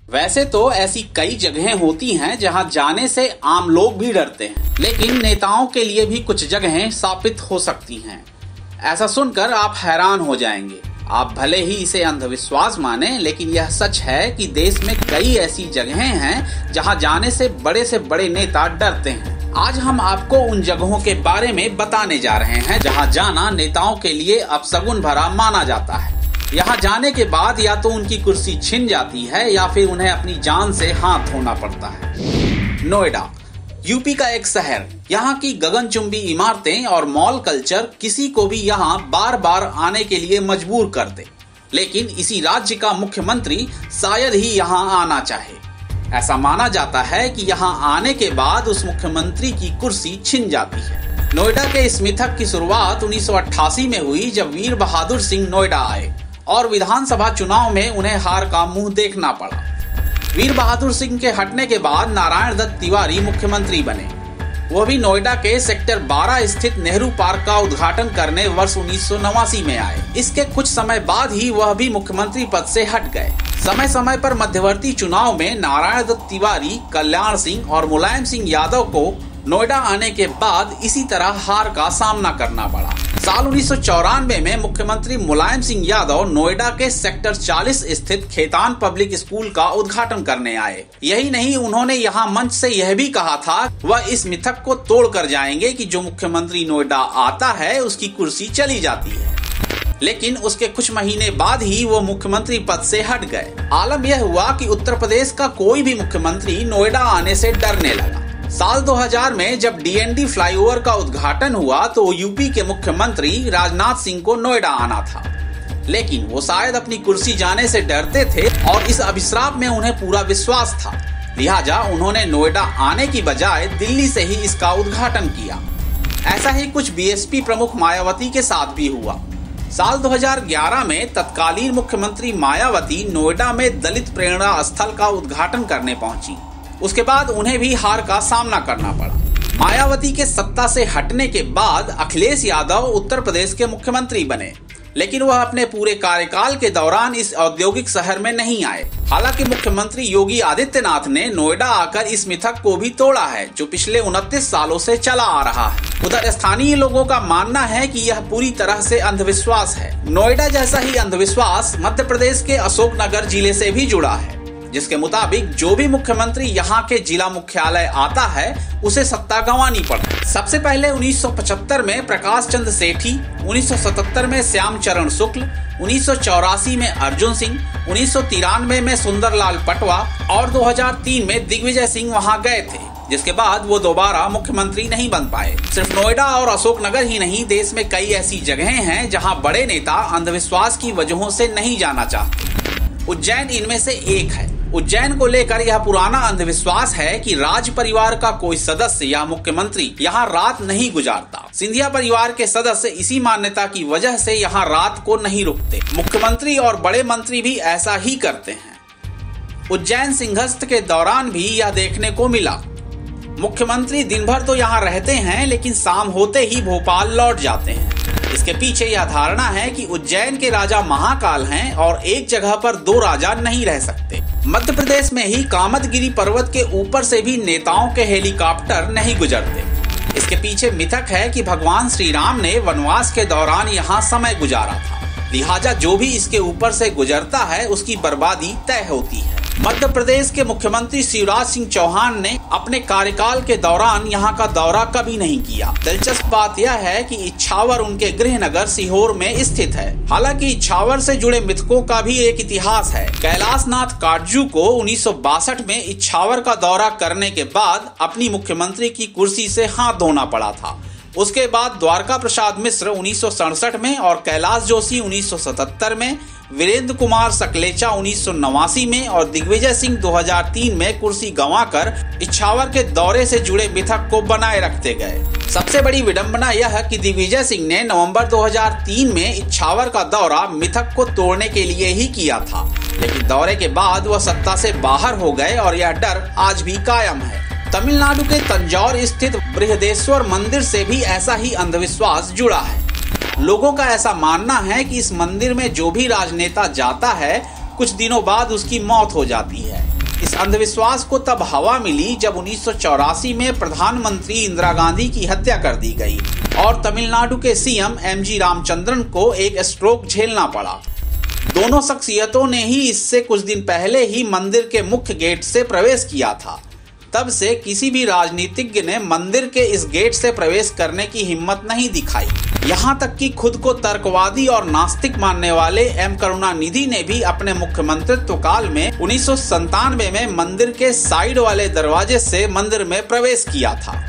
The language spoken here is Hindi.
वैसे तो ऐसी कई जगहें होती हैं जहां जाने से आम लोग भी डरते हैं, लेकिन नेताओं के लिए भी कुछ जगहें शापित हो सकती हैं। ऐसा सुनकर आप हैरान हो जाएंगे। आप भले ही इसे अंधविश्वास माने, लेकिन यह सच है कि देश में कई ऐसी जगहें हैं जहां जाने से बड़े नेता डरते हैं। आज हम आपको उन जगहों के बारे में बताने जा रहे हैं जहां जाना नेताओं के लिए अपशगुन भरा माना जाता है। यहाँ जाने के बाद या तो उनकी कुर्सी छिन जाती है या फिर उन्हें अपनी जान से हाथ धोना पड़ता है। नोएडा यूपी का एक शहर। यहाँ की गगनचुंबी इमारतें और मॉल कल्चर किसी को भी यहाँ बार बार आने के लिए मजबूर कर दे, लेकिन इसी राज्य का मुख्यमंत्री शायद ही यहाँ आना चाहे। ऐसा माना जाता है कि यहाँ आने के बाद उस मुख्यमंत्री की कुर्सी छिन जाती है। नोएडा के इस मिथक की शुरुआत 1988 में हुई, जब वीर बहादुर सिंह नोएडा आए और विधानसभा चुनाव में उन्हें हार का मुंह देखना पड़ा। वीर बहादुर सिंह के हटने के बाद नारायण दत्त तिवारी मुख्यमंत्री बने। वह भी नोएडा के सेक्टर 12 स्थित नेहरू पार्क का उद्घाटन करने वर्ष 1989 में आए। इसके कुछ समय बाद ही वह भी मुख्यमंत्री पद से हट गए। समय समय पर मध्यवर्ती चुनाव में नारायण दत्त तिवारी, कल्याण सिंह और मुलायम सिंह यादव को नोएडा आने के बाद इसी तरह हार का सामना करना पड़ा। साल 1994 में मुख्यमंत्री मुलायम सिंह यादव नोएडा के सेक्टर 40 स्थित खेतान पब्लिक स्कूल का उद्घाटन करने आए। यही नहीं, उन्होंने यहां मंच से यह भी कहा था वह इस मिथक को तोड़ कर जाएंगे कि जो मुख्यमंत्री नोएडा आता है उसकी कुर्सी चली जाती है। लेकिन उसके कुछ महीने बाद ही वो मुख्यमंत्री पद से हट गए। आलम यह हुआ कि उत्तर प्रदेश का कोई भी मुख्यमंत्री नोएडा आने से डरने लगा। साल 2000 में जब डीएनडी फ्लाईओवर का उद्घाटन हुआ तो यूपी के मुख्यमंत्री राजनाथ सिंह को नोएडा आना था, लेकिन वो शायद अपनी कुर्सी जाने से डरते थे और इस अभिश्राप में उन्हें पूरा विश्वास था। लिहाजा उन्होंने नोएडा आने की बजाय दिल्ली से ही इसका उद्घाटन किया। ऐसा ही कुछ बीएसपी प्रमुख मायावती के साथ भी हुआ। साल 2011 में तत्कालीन मुख्यमंत्री मायावती नोएडा में दलित प्रेरणा स्थल का उद्घाटन करने पहुंची। उसके बाद उन्हें भी हार का सामना करना पड़ा। मायावती के सत्ता से हटने के बाद अखिलेश यादव उत्तर प्रदेश के मुख्यमंत्री बने, लेकिन वह अपने पूरे कार्यकाल के दौरान इस औद्योगिक शहर में नहीं आए। हालांकि मुख्यमंत्री योगी आदित्यनाथ ने नोएडा आकर इस मिथक को भी तोड़ा है, जो पिछले 29 सालों से चला आ रहा है। उधर स्थानीय लोगों का मानना है कि यह पूरी तरह से अंधविश्वास है। नोएडा जैसा ही अंधविश्वास मध्य प्रदेश के अशोकनगर जिले से भी जुड़ा है, जिसके मुताबिक जो भी मुख्यमंत्री यहाँ के जिला मुख्यालय आता है उसे सत्ता गंवानी पड़ती है। सबसे पहले 1975 में प्रकाश चंद्र सेठी, 1977 में श्याम चरण शुक्ल, 1984 में अर्जुन सिंह, 1993 में सुंदरलाल पटवा और 2003 में दिग्विजय सिंह वहाँ गए थे, जिसके बाद वो दोबारा मुख्यमंत्री नहीं बन पाए। सिर्फ नोएडा और अशोकनगर ही नहीं, देश में कई ऐसी जगहें हैं जहाँ बड़े नेता अंधविश्वास की वजहों से नहीं जाना चाहते। उज्जैन इनमें से एक है। उज्जैन को लेकर यह पुराना अंधविश्वास है कि राज परिवार का कोई सदस्य या मुख्यमंत्री यहाँ रात नहीं गुजारता। सिंधिया परिवार के सदस्य इसी मान्यता की वजह से यहाँ रात को नहीं रुकते। मुख्यमंत्री और बड़े मंत्री भी ऐसा ही करते हैं। उज्जैन सिंहस्थ के दौरान भी यह देखने को मिला। मुख्यमंत्री दिन भर तो यहाँ रहते हैं, लेकिन शाम होते ही भोपाल लौट जाते हैं। इसके पीछे यह धारणा है कि उज्जैन के राजा महाकाल हैं और एक जगह पर दो राजा नहीं रह सकते। मध्य प्रदेश में ही कामतगिरी पर्वत के ऊपर से भी नेताओं के हेलीकॉप्टर नहीं गुजरते। इसके पीछे मिथक है कि भगवान श्री राम ने वनवास के दौरान यहाँ समय गुजारा था, लिहाजा जो भी इसके ऊपर से गुजरता है उसकी बर्बादी तय होती है। मध्य प्रदेश के मुख्यमंत्री शिवराज सिंह चौहान ने अपने कार्यकाल के दौरान यहाँ का दौरा कभी नहीं किया। दिलचस्प बात यह है कि इछावर उनके गृह नगर सीहोर में स्थित है। हालांकि इछावर से जुड़े मिथकों का भी एक इतिहास है। कैलाशनाथ काटजू को 1962 में इछावर का दौरा करने के बाद अपनी मुख्यमंत्री की कुर्सी से हाथ धोना पड़ा था। उसके बाद द्वारका प्रसाद मिश्र 1967 में और कैलाश जोशी 1977 में, वीरेंद्र कुमार सकलेचा 1989 में और दिग्विजय सिंह 2003 में कुर्सी गंवाकर इछावर के दौरे से जुड़े मिथक को बनाए रखते गए। सबसे बड़ी विडंबना यह कि दिग्विजय सिंह ने नवंबर 2003 में इछावर का दौरा मिथक को तोड़ने के लिए ही किया था, लेकिन दौरे के बाद वह सत्ता से बाहर हो गए और यह डर आज भी कायम है। तमिलनाडु के तंजौर स्थित बृहदेश्वर मंदिर से भी ऐसा ही अंधविश्वास जुड़ा है। लोगों का ऐसा मानना है कि इस मंदिर में जो भी राजनेता जाता है कुछ दिनों बाद उसकी मौत हो जाती है। इस अंधविश्वास को तब हवा मिली जब 1984 में प्रधानमंत्री इंदिरा गांधी की हत्या कर दी गई और तमिलनाडु के सीएम MG रामचंद्रन को एक स्ट्रोक झेलना पड़ा। दोनों शख्सियतों ने ही इससे कुछ दिन पहले ही मंदिर के मुख्य गेट से प्रवेश किया था। तब से किसी भी राजनीतिज्ञ ने मंदिर के इस गेट से प्रवेश करने की हिम्मत नहीं दिखाई। यहाँ तक कि खुद को तर्कवादी और नास्तिक मानने वाले एम करुणानिधि ने भी अपने मुख्यमंत्रित्व काल में 1997 में मंदिर के साइड वाले दरवाजे से मंदिर में प्रवेश किया था।